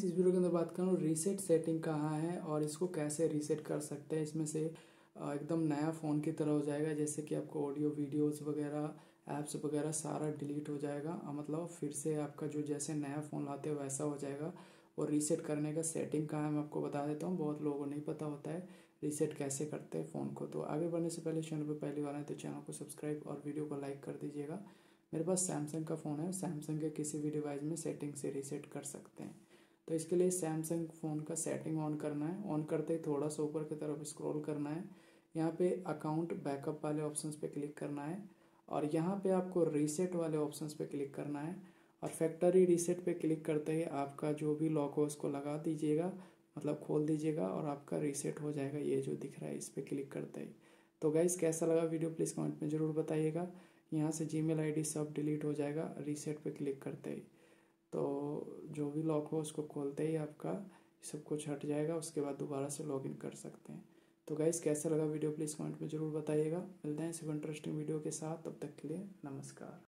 Guys, इस video के अंदर बात करूँ रीसेट सेटिंग कहाँ है और इसको कैसे रीसेट कर सकते हैं। इसमें से एकदम नया फ़ोन की तरह हो जाएगा, जैसे कि आपको ऑडियो वीडियोस वगैरह ऐप्स वगैरह सारा डिलीट हो जाएगा। मतलब फिर से आपका जो जैसे नया फ़ोन लाते हो वैसा हो जाएगा। और रीसेट करने का सेटिंग कहाँ है मैं आपको बता देता हूँ, बहुत लोगों को नहीं पता होता है रीसेट कैसे करते हैं फ़ोन को। तो आगे बढ़ने से पहले चैनल पर पहली बार आए तो चैनल को सब्सक्राइब और वीडियो को लाइक कर दीजिएगा। मेरे पास सैमसंग का फ़ोन है, सैमसंग के किसी भी डिवाइस में सेटिंग से रीसेट कर सकते हैं। तो इसके लिए सैमसंग फ़ोन का सेटिंग ऑन करना है। ऑन करते ही थोड़ा सा ऊपर की तरफ स्क्रॉल करना है। यहाँ पे अकाउंट बैकअप वाले ऑप्शंस पे क्लिक करना है और यहाँ पे आपको रीसेट वाले ऑप्शंस पे क्लिक करना है। और फैक्ट्री रीसेट पे क्लिक करते ही आपका जो भी लॉक हो उसको लगा दीजिएगा, मतलब खोल दीजिएगा और आपका रीसेट हो जाएगा। ये जो दिख रहा है इस पर क्लिक करते ही। तो गाइस, कैसा लगा वीडियो प्लीज़ कमेंट में ज़रूर बताइएगा। यहाँ से जीमेल आईडी सब डिलीट हो जाएगा रीसेट पे क्लिक करते ही। तो जो भी लॉक हो उसको खोलते ही आपका सब कुछ हट जाएगा। उसके बाद दोबारा से लॉगिन कर सकते हैं। तो गाइस, कैसा लगा वीडियो प्लीज़ कमेंट में ज़रूर बताइएगा। मिलते हैं इस इंटरेस्टिंग वीडियो के साथ, तब तक के लिए नमस्कार।